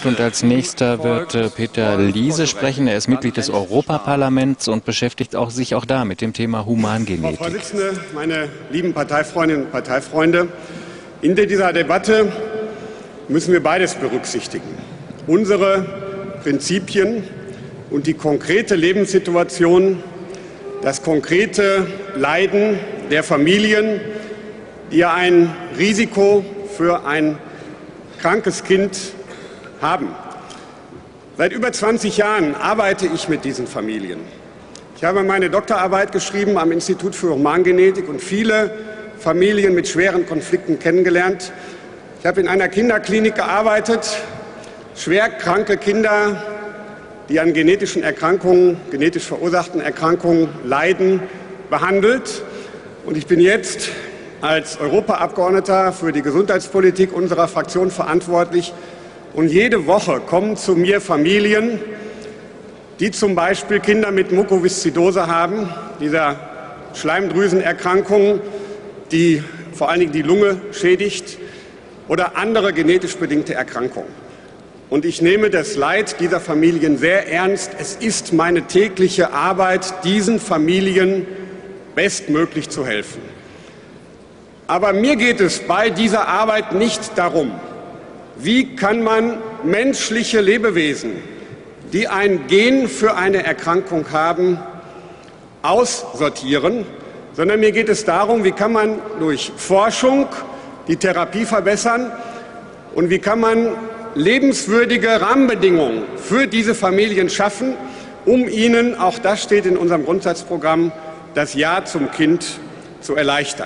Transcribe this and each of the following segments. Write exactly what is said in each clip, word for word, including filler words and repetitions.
Und als nächster wird äh, Peter Liese sprechen. Er ist Mitglied des Europaparlaments und beschäftigt auch, sich auch da mit dem Thema Humangenetik. Frau Vorsitzende, meine lieben Parteifreundinnen und Parteifreunde, in dieser Debatte müssen wir beides berücksichtigen. Unsere Prinzipien und die konkrete Lebenssituation, das konkrete Leiden der Familien, die ja ein Risiko für ein krankes Kind haben. Seit über zwanzig Jahren arbeite ich mit diesen Familien. Ich habe meine Doktorarbeit geschrieben am Institut für Humangenetik und viele Familien mit schweren Konflikten kennengelernt. Ich habe in einer Kinderklinik gearbeitet, schwer kranke Kinder, die an genetischen Erkrankungen, genetisch verursachten Erkrankungen leiden, behandelt. Und ich bin jetzt als Europaabgeordneter für die Gesundheitspolitik unserer Fraktion verantwortlich. Und jede Woche kommen zu mir Familien, die zum Beispiel Kinder mit Mukoviszidose haben, dieser Schleimdrüsenerkrankung, die vor allen Dingen die Lunge schädigt, oder andere genetisch bedingte Erkrankungen. Und ich nehme das Leid dieser Familien sehr ernst. Es ist meine tägliche Arbeit, diesen Familien bestmöglich zu helfen. Aber mir geht es bei dieser Arbeit nicht darum, wie kann man menschliche Lebewesen, die ein Gen für eine Erkrankung haben, aussortieren, sondern mir geht es darum, wie kann man durch Forschung die Therapie verbessern und wie kann man lebenswürdige Rahmenbedingungen für diese Familien schaffen, um ihnen, auch das steht in unserem Grundsatzprogramm, das Ja zum Kind zu erleichtern.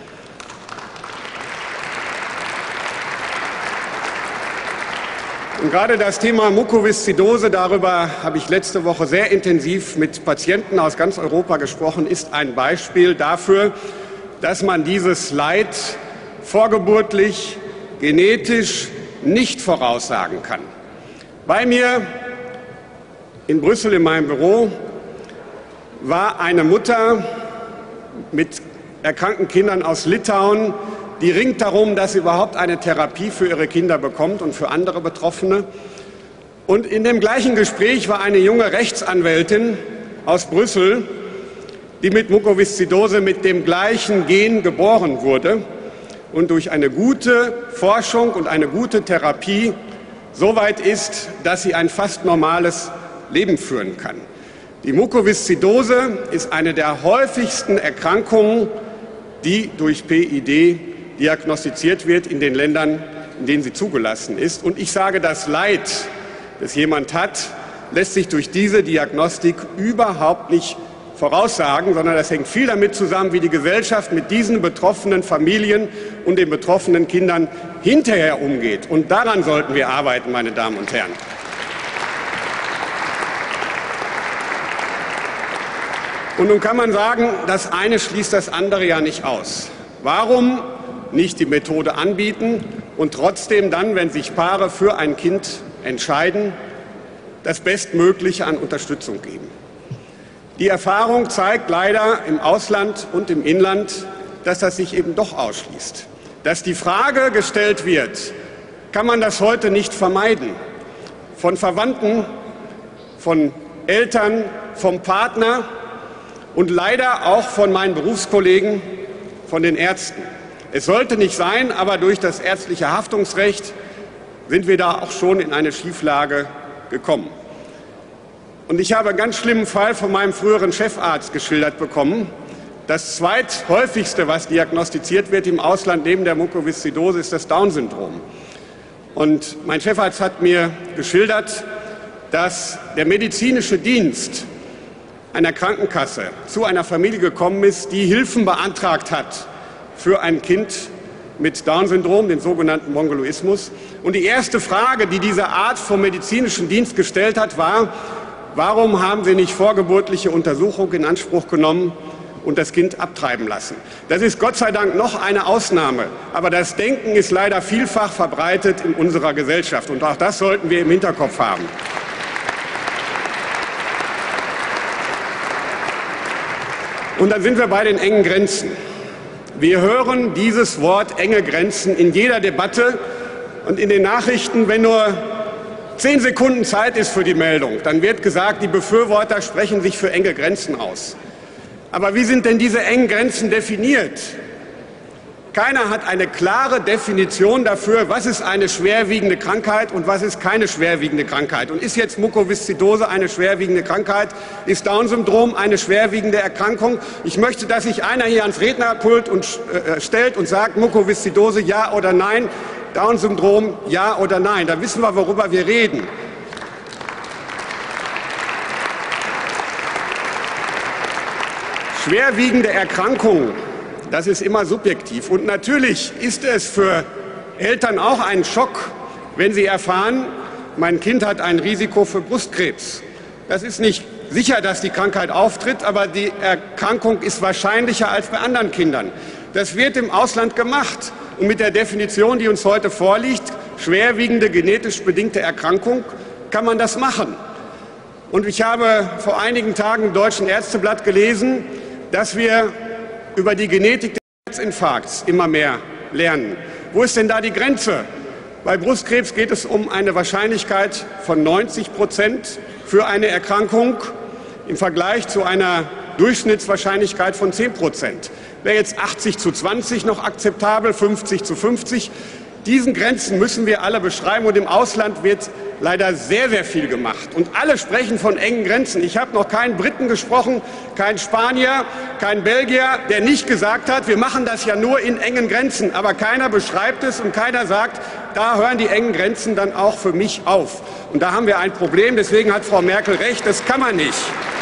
Und gerade das Thema Mukoviszidose, darüber habe ich letzte Woche sehr intensiv mit Patienten aus ganz Europa gesprochen, ist ein Beispiel dafür, dass man dieses Leid vorgeburtlich, genetisch nicht voraussagen kann. Bei mir in Brüssel in meinem Büro war eine Mutter mit erkrankten Kindern aus Litauen, die ringt darum, dass sie überhaupt eine Therapie für ihre Kinder bekommt und für andere Betroffene. Und in dem gleichen Gespräch war eine junge Rechtsanwältin aus Brüssel, die mit Mukoviszidose mit dem gleichen Gen geboren wurde und durch eine gute Forschung und eine gute Therapie so weit ist, dass sie ein fast normales Leben führen kann. Die Mukoviszidose ist eine der häufigsten Erkrankungen, die durch P I D diagnostiziert wird in den Ländern, in denen sie zugelassen ist. Und ich sage, das Leid, das jemand hat, lässt sich durch diese Diagnostik überhaupt nicht voraussagen, sondern das hängt viel damit zusammen, wie die Gesellschaft mit diesen betroffenen Familien und den betroffenen Kindern hinterher umgeht. Und daran sollten wir arbeiten, meine Damen und Herren. Und nun kann man sagen, das eine schließt das andere ja nicht aus. Warum nicht die Methode anbieten und trotzdem dann, wenn sich Paare für ein Kind entscheiden, das Bestmögliche an Unterstützung geben? Die Erfahrung zeigt leider im Ausland und im Inland, dass das sich eben doch ausschließt. Dass die Frage gestellt wird, kann man das heute nicht vermeiden? Von Verwandten, von Eltern, vom Partner und leider auch von meinen Berufskollegen, von den Ärzten. Es sollte nicht sein, aber durch das ärztliche Haftungsrecht sind wir da auch schon in eine Schieflage gekommen. Und ich habe einen ganz schlimmen Fall von meinem früheren Chefarzt geschildert bekommen. Das zweithäufigste, was diagnostiziert wird im Ausland neben der Mukoviszidose, ist das Down-Syndrom. Und mein Chefarzt hat mir geschildert, dass der medizinische Dienst einer Krankenkasse zu einer Familie gekommen ist, die Hilfen beantragt hat für ein Kind mit Down-Syndrom, den sogenannten Mongoloismus. Und die erste Frage, die diese Art vom medizinischen Dienst gestellt hat, war: Warum haben Sie nicht vorgeburtliche Untersuchung in Anspruch genommen und das Kind abtreiben lassen? Das ist Gott sei Dank noch eine Ausnahme, aber das Denken ist leider vielfach verbreitet in unserer Gesellschaft und auch das sollten wir im Hinterkopf haben. Und dann sind wir bei den engen Grenzen. Wir hören dieses Wort enge Grenzen in jeder Debatte und in den Nachrichten, wenn nur zehn Sekunden Zeit ist für die Meldung, dann wird gesagt, die Befürworter sprechen sich für enge Grenzen aus. Aber wie sind denn diese engen Grenzen definiert? Keiner hat eine klare Definition dafür, was ist eine schwerwiegende Krankheit und was ist keine schwerwiegende Krankheit. Und ist jetzt Mukoviszidose eine schwerwiegende Krankheit? Ist Down-Syndrom eine schwerwiegende Erkrankung? Ich möchte, dass sich einer hier ans Rednerpult und, äh, stellt und sagt, Mukoviszidose ja oder nein, Down-Syndrom ja oder nein. Da wissen wir, worüber wir reden. Schwerwiegende Erkrankungen, das ist immer subjektiv. Und natürlich ist es für Eltern auch ein Schock, wenn sie erfahren, mein Kind hat ein Risiko für Brustkrebs. Das ist nicht sicher, dass die Krankheit auftritt, aber die Erkrankung ist wahrscheinlicher als bei anderen Kindern. Das wird im Ausland gemacht. Und mit der Definition, die uns heute vorliegt, schwerwiegende genetisch bedingte Erkrankung, kann man das machen. Und ich habe vor einigen Tagen im Deutschen Ärzteblatt gelesen, dass wir über die Genetik des Herzinfarkts immer mehr lernen. Wo ist denn da die Grenze? Bei Brustkrebs geht es um eine Wahrscheinlichkeit von neunzig Prozent für eine Erkrankung im Vergleich zu einer Durchschnittswahrscheinlichkeit von zehn Prozent. Wäre jetzt achtzig zu zwanzig noch akzeptabel, fünfzig zu fünfzig. Diesen Grenzen müssen wir alle beschreiben, und im Ausland wird leider sehr, sehr viel gemacht. Und alle sprechen von engen Grenzen. Ich habe noch keinen Briten gesprochen, keinen Spanier, keinen Belgier, der nicht gesagt hat, wir machen das ja nur in engen Grenzen. Aber keiner beschreibt es und keiner sagt, da hören die engen Grenzen dann auch für mich auf. Und da haben wir ein Problem. Deswegen hat Frau Merkel recht, das kann man nicht.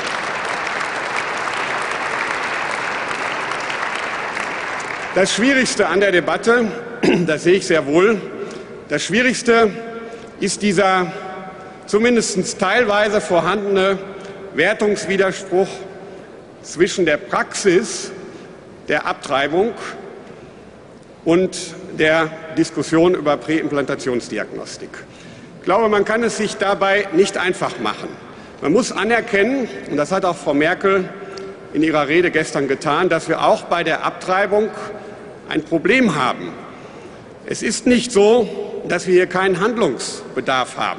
Das Schwierigste an der Debatte, das sehe ich sehr wohl, das Schwierigste ist dieser zumindest teilweise vorhandene Wertungswiderspruch zwischen der Praxis der Abtreibung und der Diskussion über Präimplantationsdiagnostik. Ich glaube, man kann es sich dabei nicht einfach machen. Man muss anerkennen, und das hat auch Frau Merkel in ihrer Rede gestern getan, dass wir auch bei der Abtreibung ein Problem haben. Es ist nicht so, dass wir hier keinen Handlungsbedarf haben.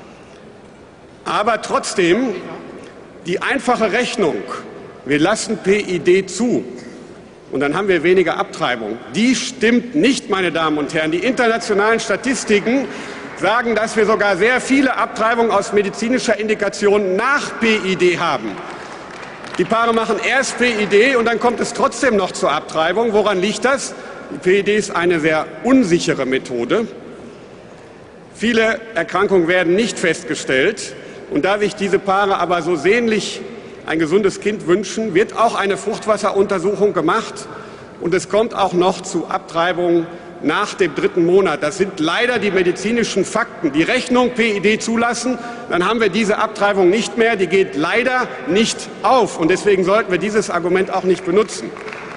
Aber trotzdem, die einfache Rechnung, wir lassen P I D zu und dann haben wir weniger Abtreibung, die stimmt nicht, meine Damen und Herren. Die internationalen Statistiken sagen, dass wir sogar sehr viele Abtreibungen aus medizinischer Indikation nach P I D haben. Die Paare machen erst P I D und dann kommt es trotzdem noch zur Abtreibung. Woran liegt das? Die P I D ist eine sehr unsichere Methode. Viele Erkrankungen werden nicht festgestellt. Und da sich diese Paare aber so sehnlich ein gesundes Kind wünschen, wird auch eine Fruchtwasseruntersuchung gemacht. Und es kommt auch noch zu Abtreibungen nach dem dritten Monat. Das sind leider die medizinischen Fakten. Die Rechnung P I D zulassen, dann haben wir diese Abtreibung nicht mehr. Die geht leider nicht auf. Und deswegen sollten wir dieses Argument auch nicht benutzen.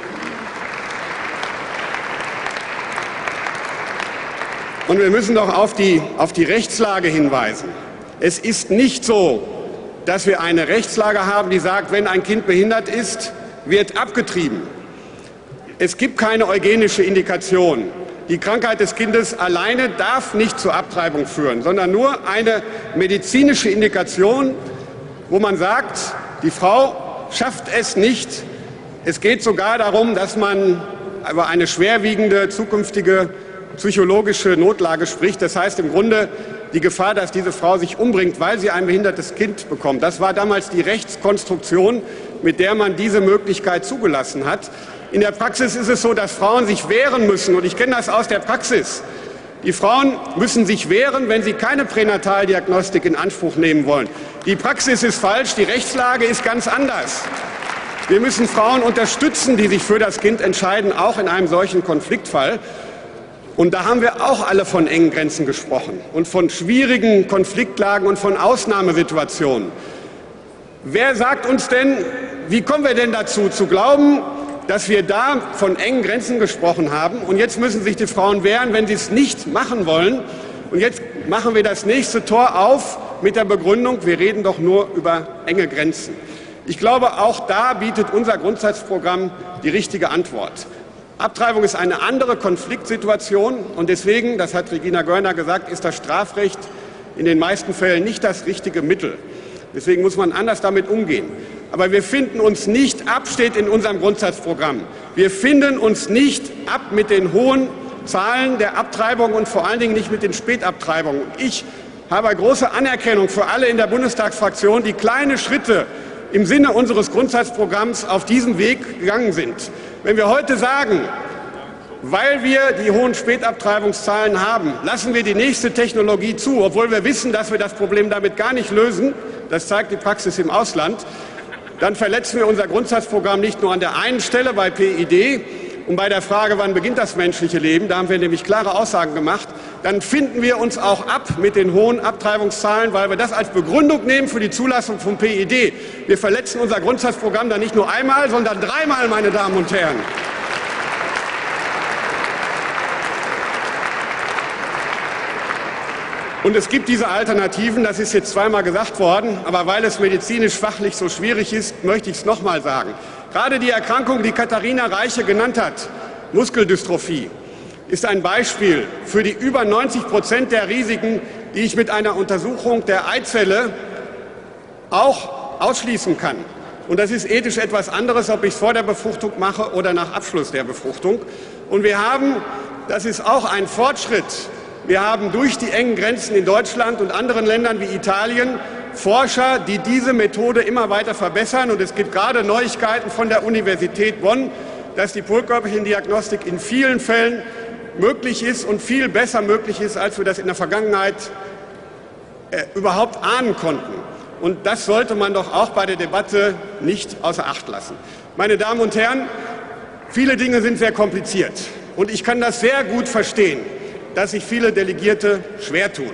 Und wir müssen doch auf die, auf die Rechtslage hinweisen. Es ist nicht so, dass wir eine Rechtslage haben, die sagt, wenn ein Kind behindert ist, wird abgetrieben. Es gibt keine eugenische Indikation. Die Krankheit des Kindes alleine darf nicht zur Abtreibung führen, sondern nur eine medizinische Indikation, wo man sagt, die Frau schafft es nicht. Es geht sogar darum, dass man über eine schwerwiegende zukünftige psychologische Notlage spricht. Das heißt im Grunde die Gefahr, dass diese Frau sich umbringt, weil sie ein behindertes Kind bekommt. Das war damals die Rechtskonstruktion, mit der man diese Möglichkeit zugelassen hat. In der Praxis ist es so, dass Frauen sich wehren müssen. Und ich kenne das aus der Praxis. Die Frauen müssen sich wehren, wenn sie keine Pränataldiagnostik in Anspruch nehmen wollen. Die Praxis ist falsch, die Rechtslage ist ganz anders. Wir müssen Frauen unterstützen, die sich für das Kind entscheiden, auch in einem solchen Konfliktfall. Und da haben wir auch alle von engen Grenzen gesprochen und von schwierigen Konfliktlagen und von Ausnahmesituationen. Wer sagt uns denn, wie kommen wir denn dazu, zu glauben, dass wir da von engen Grenzen gesprochen haben und jetzt müssen sich die Frauen wehren, wenn sie es nicht machen wollen. Und jetzt machen wir das nächste Tor auf mit der Begründung, wir reden doch nur über enge Grenzen. Ich glaube, auch da bietet unser Grundsatzprogramm die richtige Antwort. Abtreibung ist eine andere Konfliktsituation und deswegen, das hat Regina Görner gesagt, ist das Strafrecht in den meisten Fällen nicht das richtige Mittel. Deswegen muss man anders damit umgehen. Aber wir finden uns nicht ab, steht in unserem Grundsatzprogramm. Wir finden uns nicht ab mit den hohen Zahlen der Abtreibung und vor allen Dingen nicht mit den Spätabtreibungen. Ich habe große Anerkennung für alle in der Bundestagsfraktion, die kleine Schritte im Sinne unseres Grundsatzprogramms auf diesem Weg gegangen sind. Wenn wir heute sagen, weil wir die hohen Spätabtreibungszahlen haben, lassen wir die nächste Technologie zu, obwohl wir wissen, dass wir das Problem damit gar nicht lösen, das zeigt die Praxis im Ausland, dann verletzen wir unser Grundsatzprogramm nicht nur an der einen Stelle bei P I D und bei der Frage, wann beginnt das menschliche Leben, da haben wir nämlich klare Aussagen gemacht, dann finden wir uns auch ab mit den hohen Abtreibungszahlen, weil wir das als Begründung nehmen für die Zulassung von P I D. Wir verletzen unser Grundsatzprogramm dann nicht nur einmal, sondern dreimal, meine Damen und Herren. Und es gibt diese Alternativen, das ist jetzt zweimal gesagt worden, aber weil es medizinisch fachlich so schwierig ist, möchte ich es noch mal sagen. Gerade die Erkrankung, die Katharina Reiche genannt hat, Muskeldystrophie, ist ein Beispiel für die über neunzig Prozent der Risiken, die ich mit einer Untersuchung der Eizelle auch ausschließen kann. Und das ist ethisch etwas anderes, ob ich es vor der Befruchtung mache oder nach Abschluss der Befruchtung. Und wir haben, das ist auch ein Fortschritt, wir haben durch die engen Grenzen in Deutschland und anderen Ländern wie Italien Forscher, die diese Methode immer weiter verbessern. Und es gibt gerade Neuigkeiten von der Universität Bonn, dass die Frühkörperchendiagnostik in vielen Fällen möglich ist und viel besser möglich ist, als wir das in der Vergangenheit äh, überhaupt ahnen konnten. Und das sollte man doch auch bei der Debatte nicht außer Acht lassen. Meine Damen und Herren, viele Dinge sind sehr kompliziert. Und ich kann das sehr gut verstehen, dass sich viele Delegierte schwer tun.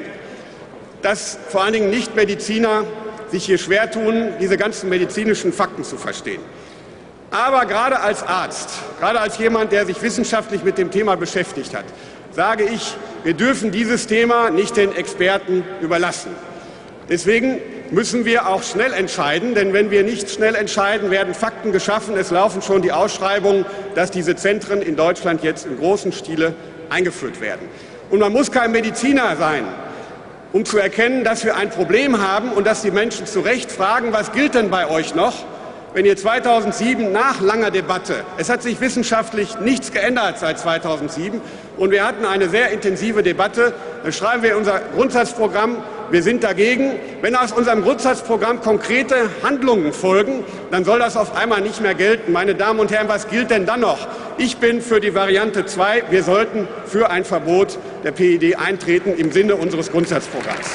Dass vor allen Dingen Nichtmediziner sich hier schwer tun, diese ganzen medizinischen Fakten zu verstehen. Aber gerade als Arzt, gerade als jemand, der sich wissenschaftlich mit dem Thema beschäftigt hat, sage ich, wir dürfen dieses Thema nicht den Experten überlassen. Deswegen müssen wir auch schnell entscheiden, denn wenn wir nicht schnell entscheiden, werden Fakten geschaffen. Es laufen schon die Ausschreibungen, dass diese Zentren in Deutschland jetzt im großen Stile eingeführt werden. Und man muss kein Mediziner sein, um zu erkennen, dass wir ein Problem haben und dass die Menschen zu Recht fragen, was gilt denn bei euch noch, wenn ihr zweitausendsieben nach langer Debatte, es hat sich wissenschaftlich nichts geändert seit zweitausendsieben und wir hatten eine sehr intensive Debatte, dann schreiben wir in unser Grundsatzprogramm, wir sind dagegen. Wenn aus unserem Grundsatzprogramm konkrete Handlungen folgen, dann soll das auf einmal nicht mehr gelten. Meine Damen und Herren, was gilt denn dann noch? Ich bin für die Variante zwei. Wir sollten für ein Verbot der P I D eintreten im Sinne unseres Grundsatzprogramms.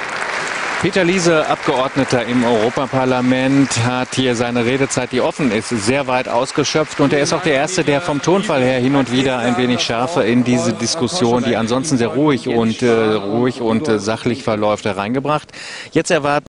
Peter Liese, Abgeordneter im Europaparlament, hat hier seine Redezeit, die offen ist, sehr weit ausgeschöpft. Und er ist auch der Erste, der vom Tonfall her hin und wieder ein wenig Schärfe in diese Diskussion, die ansonsten sehr ruhig und, äh, ruhig und äh, sachlich verläuft, hereingebracht. Jetzt erwarten